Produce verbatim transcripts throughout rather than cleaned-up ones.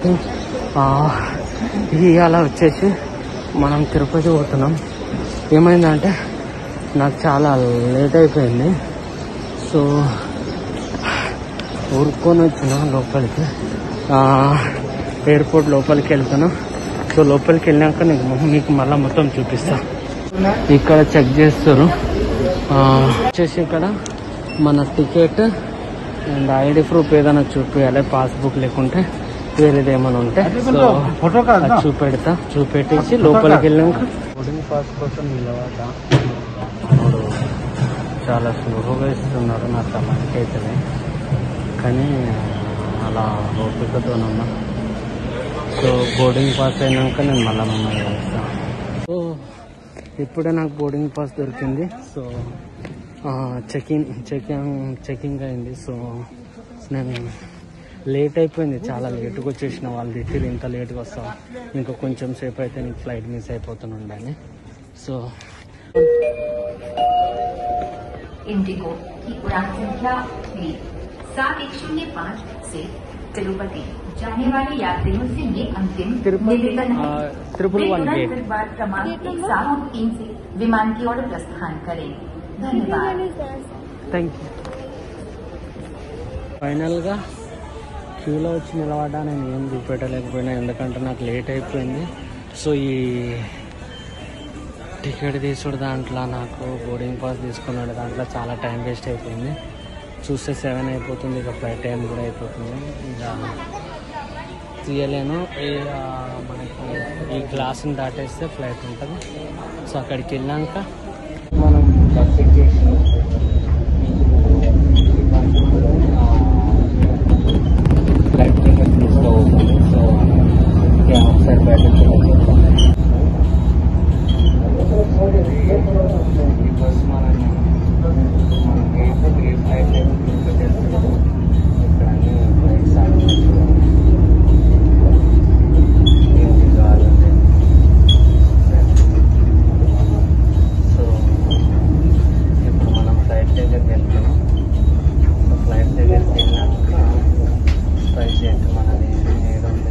ఇవాళ వచ్చేసి మనం తిరుపతి పోతున్నాం. ఏమైందంటే నాకు చాలా లేట్ అయిపోయింది. సో ఊరుకొని వచ్చిన లోపలికి, ఎయిర్పోర్ట్ లోపలికి వెళ్తున్నా. సో లోపలికి వెళ్ళాక నీకు మీకు మళ్ళీ మొత్తం చూపిస్తా. ఇక్కడ చెక్ చేస్తారు వచ్చేసి ఇక్కడ మన టికెట్ అండ్ ఐడి ప్రూఫ్ ఏదైనా చూపించాలి, పాస్బుక్ లేకుంటే వేరేది ఏమైనా ఉంటే. సో చూపెడతా, చూపెట్టేసి లోపలికి వెళ్ళాక బోర్డింగ్ పాస్ కోసం నిలబడ్డ. చాలా స్లోగా ఇస్తున్నారు, నాకు మనకి అవుతుంది కానీ అలా ఓపికతోనున్నా. సో బోర్డింగ్ పాస్ అయినాక నేను మళ్ళీ మమ్మల్ని చేస్తాను. సో ఇప్పుడే నాకు బోర్డింగ్ పాస్ దొరికింది. సో చెకింగ్ చెకింగ్ చెకింగ్ అయింది. సో నేను లేట్ అయిపోయింది, చాలా లేట్గా వచ్చేసిన. వాళ్ళు తిట్టిరు ఇంత లేట్గా వస్తాం, ఇంకా కొంచెం సేపు అయితే నీకు ఫ్లైట్ మిస్ అయిపోతుండని. సో इंडिगो की उड़ान संख्या सात एक शून्य पाँच से तिरुपति जाने वाले यात्रियों से ये अंतिम निवेदन है। ट्रिपल वन गेट क्रमांक एक सात तीन से विमान की ओर प्रस्थान करें। धन्यवाद। Thank you. ఫైనల్గా క్యూలో వచ్చి నిలబడ్డా. నేను ఏం చూపెట్టలేకపోయినా ఎందుకంటే నాకు లేట్ అయిపోయింది. సో ఈ టికెట్ తీసుడు దాంట్లో నాకు బోర్డింగ్ పాస్ తీసుకున్నాడు, దాంట్లో చాలా టైం వేస్ట్ అయిపోయింది. చూస్తే సెవెన్ అయిపోతుంది, ఇక ఫ్లైట్ టైం కూడా అయిపోతుంది. ఇంకా తీయలేను. మనకి ఈ గ్లాస్ని దాటేస్తే ఫ్లైట్ ఉంటుంది. సో అక్కడికి వెళ్ళాక మనం బస్ ఎక్కేసి ఫ్లైట్ టికెట్ తీసుకోవాలి. సో ఒకసారి బయట బికాస్ మనం మనం ఎయిట్ త్రీ ఫ్లైట్ చేస్తున్నాం. ఇక్కడ అన్ని ఫ్లైట్స్ ఏంటి కావాలంటే. సో ఇప్పుడు మనం ఫ్లైట్ దగ్గరికి వెళ్తున్నాం. సో ఫ్లైట్ దగ్గరికి వెళ్ళాక ఫ్లైట్ చేస్తే మనది ఏడుంది.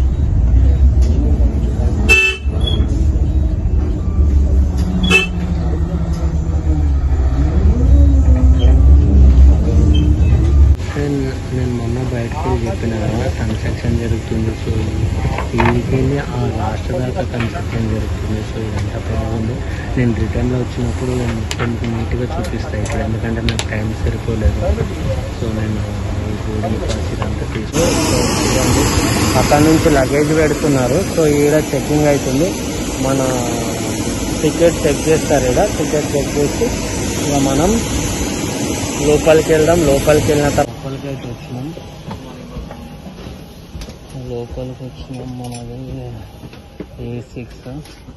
నేను మొన్న బయటకు చెప్పిన కదా కన్స్ట్రక్షన్ జరుగుతుంది. సో ఇంటికెళ్ళి ఆ లాస్ట్ దాకా కన్స్ట్రక్షన్ జరుగుతుంది. సో ఇదంతా పెరుగుంది. నేను రిటర్న్లో వచ్చినప్పుడు కొంచెం నీట్గా చూపిస్తాను ఇప్పుడు, ఎందుకంటే నాకు టైం సరిపోలేదు. సో నేను బోర్డింగ్ పాస్ ఇదంతా తీసుకుని అక్కడ నుంచి లగేజ్ పెడుతున్నారు. సో ఈడ చెకింగ్ అవుతుంది. మన టికెట్ చెక్ చేస్తారు. ఈడ టికెట్ చెక్ చేసి ఇక మనం లోపలికి వెళ్దాం. లోపలికి వెళ్ళిన తర్వాత లోపలికి అయితే వచ్చినాం. లోపలికి వచ్చినాం మనది ఏ సిక్స్.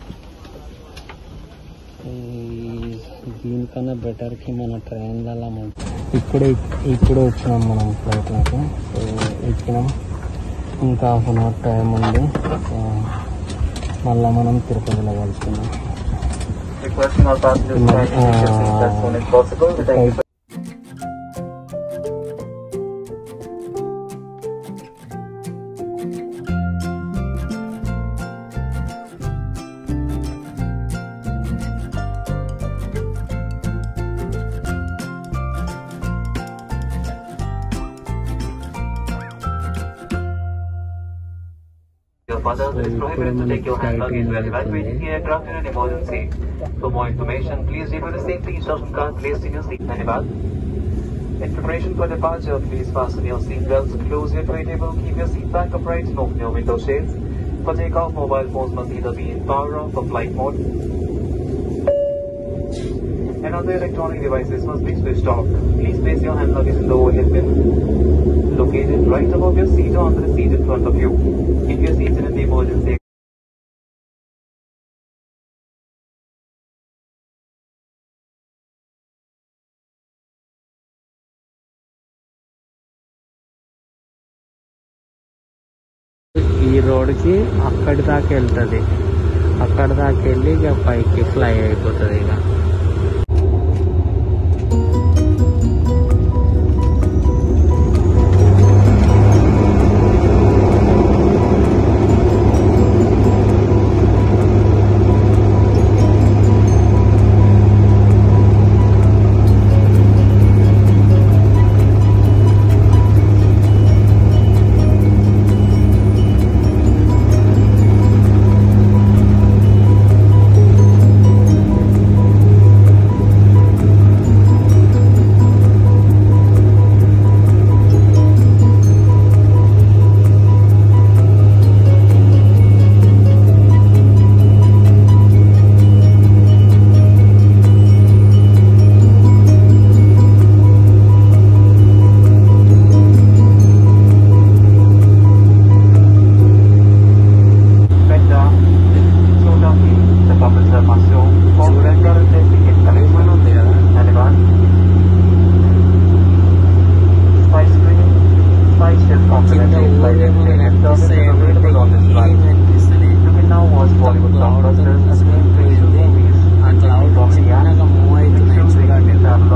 దీనికన్నా బెటర్కి మన ట్రైన్లలో మనం ఇప్పుడే ఇప్పుడే వచ్చినాం మనం ఫ్లైట్లకు. సో ఎక్కినాం, ఇంకా హాఫ్ అన్ అవర్ టైం ఉంది. సో మళ్ళీ మనం తిరుపతిలో కలుసుకున్నాం. Others is prohibited to take your hand luggage while evacuating the aircraft in an emergency. For more information, please refer the safety instruction card placed in your seat. Dhanyavad. In preparation for departure, please fasten your seat belts, close your tray table, keep your seat back upright, and open your window shades. For takeoff, mobile phones must either be in power off or flight mode, and other electronic devices must be switched off. Please place your hand luggage in the overhead bin located right above your seat or under the seat in front of you. Keep your seats in the emergency. ఈ రోడ్కి అక్కడి దాకా వెళ్తుంది. అక్కడి దాకా వెళ్ళి ఇక పైకి ఫ్లై అయిపోతుంది. ఇక ఏమో అనిపిస్తాయి, అనిపిస్తుంది. అసలు పోయింది ఆ క్లౌడ్ చిన్నగా మూవ్ అవుతున్నాయి చూడండి.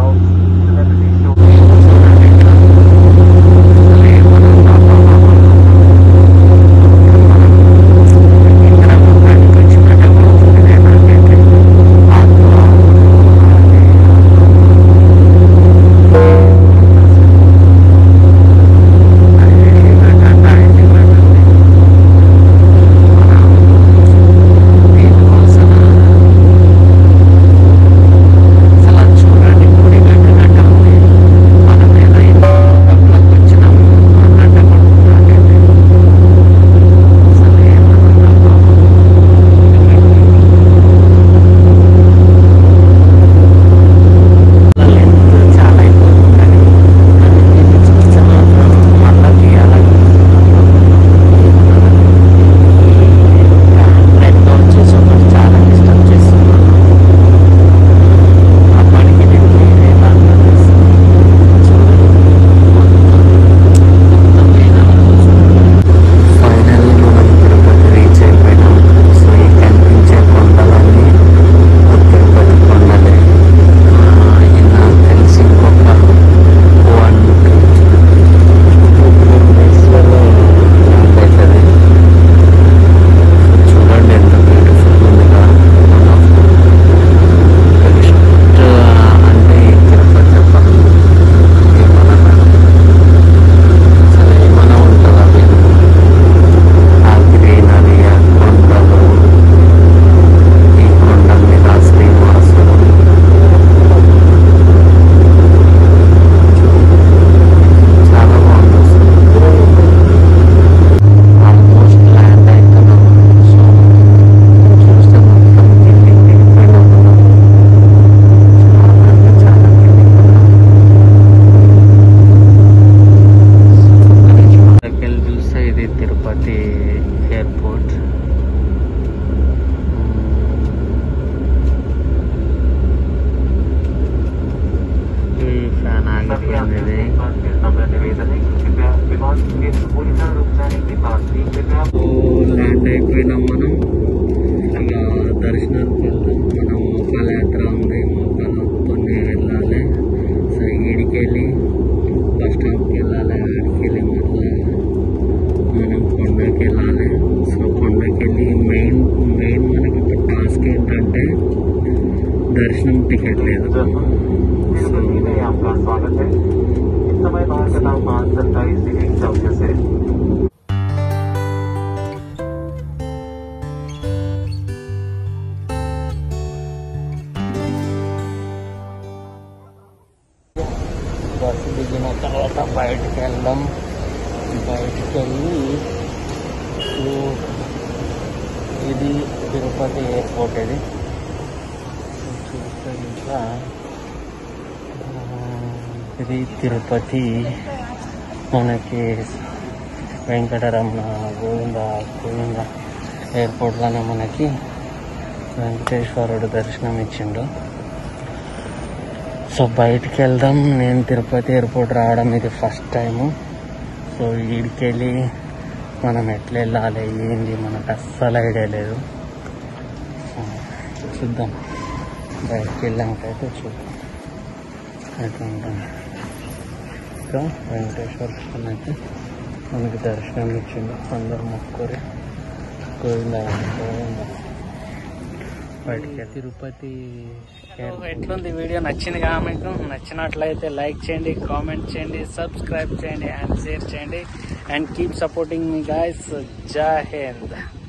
ల్యాండ్ అయిపోయినాం మనం. ఇక దర్శనానికి వెళ్దాం. మనం మోకాల యాత్ర ఉంది, మోకాలతోనే వెళ్ళాలి. సో ఈడికి వెళ్ళి బస్ స్టాప్కి వెళ్ళాలి. ఆడికి వెళ్ళి మళ్ళీ మనం కొండకి వెళ్ళాలి. సో కొండకి వెళ్ళి మెయిన్ మెయిన్ మనకి ఇప్పుడు టాస్క్ ఏంటంటే दर्शन टिकट ले दो। आपका स्वागत है। इस समय बाहर का तापमान सत्ताईस डिग्री सेल्सियस है। బస్సు దిగిన తర్వాత బయటకు వెళ్దాం. బయటకు వెళ్ళి ఇది తిరుపతి ఎయిర్పోర్ట్. ఇది చూస్తే ఇంకా ఇది తిరుపతి మనకి వెంకటరమణ గోవింద గోవింద ఎయిర్పోర్ట్లోనే మనకి వెంకటేశ్వరుడు దర్శనం ఇచ్చిండు. సో బయటికి వెళ్దాం. నేను తిరుపతి ఎయిర్పోర్ట్ రావడం ఇది ఫస్ట్ టైము. సో వీడికి వెళ్ళి మనం ఎట్లా వెళ్ళాలి ఏంది మనకు అస్సలు ఐడియా లేదు. చూద్దాం, బయటికి వెళ్ళాకైతే చూద్దాం ఎట్లా ఉంటుంది. ఇంకా వెంకటేశ్వర స్వామికి మనకి దర్శనం ఇచ్చిండు. అందరు మొక్కురి గోవింద గోవింద. బయటికి తిరుపతి ఎట్లుంది వీడియో నచ్చిందిగా? మీకు నచ్చినట్లయితే లైక్ చేయండి, కామెంట్ చేయండి, సబ్స్క్రైబ్ చేయండి అండ్ షేర్ చేయండి. And keep supporting me guys. Jai Hind.